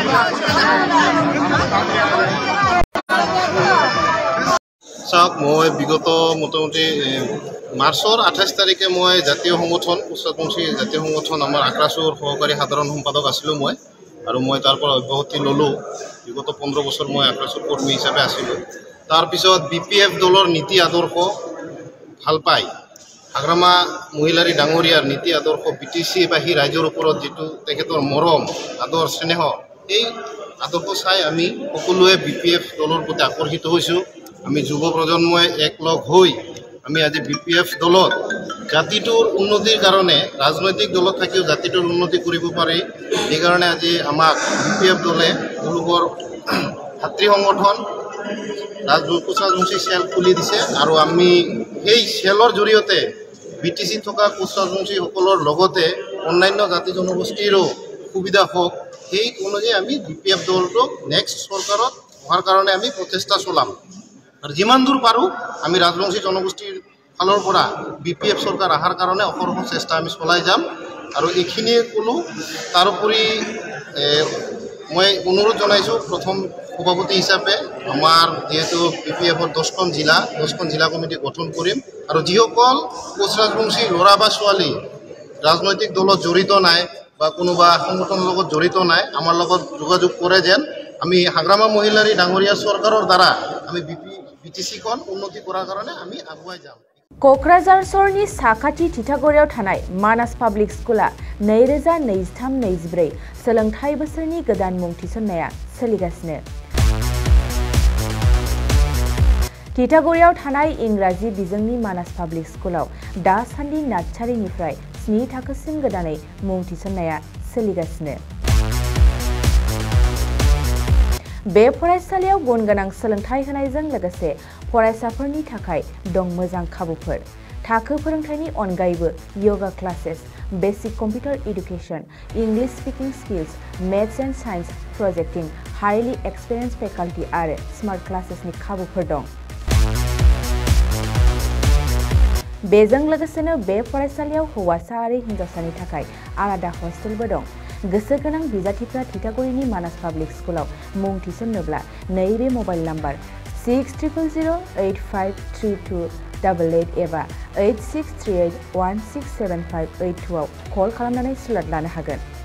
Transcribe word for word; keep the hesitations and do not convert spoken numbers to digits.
চাওক মই বিগত মোটামুটি মাৰ্চৰ আঠাইছ তাৰিখে মই জাতীয় সংগঠন কোচৰাজবংশী জাতীয় সংগঠন আমাৰ আক্ৰাচুৰ সহকাৰী সাধাৰণ সম্পাদক আছিলোঁ মই আৰু মই তাৰ পৰা অব্যাহতি ল'লোঁ বিগত পোন্ধৰ বছৰ মই আক্ৰাচুৰ কৰ্মী হিচাপে আছিলোঁ তাৰপিছত বি পি এফ দলৰ নীতি আদৰ্শ ভাল পায় হাগ্ৰামা মহিলাৰী ডাঙৰীয়াৰ নীতি আদৰ্শ বি টি চি বাসী ৰাইজৰ ওপৰত যিটো তেখেতৰ মৰম আদৰ স্নেহ এই আদৰ্শ চাই আমি সকলোৱে বি পি এফ দলৰ প্ৰতি আকৰ্ষিত হৈছোঁ আমি যুৱ প্ৰজন্মই একলগ হৈ আমি আজি বি পি এফ দলত জাতিটোৰ উন্নতিৰ কাৰণে ৰাজনৈতিক দলত থাকিও জাতিটোৰ উন্নতি কৰিব পাৰি সেইকাৰণে আজি আমাক বি পি এফ দলে তেওঁলোকৰ ভাতৃ সংগঠন কোচৰাজবংশী চেল খুলি দিছে আৰু আমি সেই চেলৰ জৰিয়তে বি টি চি থকা কোচৰাজবংশীসকলৰ লগতে অন্যান্য জাতি জনগোষ্ঠীৰো সুবিধা হওক সেই অনুযায়ী আমি বি পি এফ দলটোক নেক্সট চৰকাৰত অহাৰ কাৰণে আমি প্ৰচেষ্টা চলাম আৰু যিমান দূৰ পাৰোঁ আমি ৰাজবংশী জনগোষ্ঠীৰ ফালৰ পৰা বি পি এফ চৰকাৰ অহাৰ কাৰণে অহৰহ চেষ্টা আমি চলাই যাম আৰু এইখিনিয়ে ক'লোঁ তাৰোপৰি মই অনুৰোধ জনাইছোঁ প্ৰথম সভাপতি হিচাপে আমাৰ যিহেতু বি পি এফৰ দহখন জিলা দহখন জিলা কমিটি গঠন কৰিম আৰু যিসকল কোচৰাজবংশী ল'ৰা বা ছোৱালী ৰাজনৈতিক দলত জড়িত নাই বা কোনোবা সংগঠনৰ লগত জড়িত নাই আমাৰ লগত যোগাযোগ কৰে যেন আমি হাগ্ৰামা মহিলাৰী ডাঙৰীয়া চৰকাৰৰ দ্বাৰা আমি বি পি বি টি চিখন উন্নতি কৰাৰ কাৰণে আমি আগুৱাই যাম क'क्राझार सहरनि साखाथि तितागुरियाव थानाय मानास पाब्लिक स्कुला नैरोजा नैजिथाम नैजिब्रै सोलोंथाइ बोसोरनि गोदान मुं थिसननाया सोलिगासिनो तितागुरियाव थानाय इंराजि बिजोंनि मानास पाब्लिक स्कुलाव दासान्दि नार्सारिनिफ्राय स्नि थाखोसिम गोदानै मुं थिसननाया सोलिगासिनो बे फरायसालियाव गुन गोनां सोलोंथाइ होनायजों लोगोसे फरायसाफोरनि थाखाय दं मोजां खाबुफोर थाखो फोरोंथायनि अनगायैबो yoga classes basic computer education English speaking skills maths and science projecting highly experience faculty आरो स्मार्ट क्लासेसनि खाबुफोर दं बेजों लोगोसेनो बे फरायसालियाव हौवासा आरो हिन्जावसानि थाखाय आलादा हस्टेलबो दं गोसो गोनां बिजाथिफ्रा तितागुरिनि मानास पाब्लिक स्कुलाव मुं थिसननोब्ला नैबे mobile number six triple zero eight five three two double eight एबा eight six three eight one six seven five eight two आव कल खालामनानै स्लट लानो हागोन।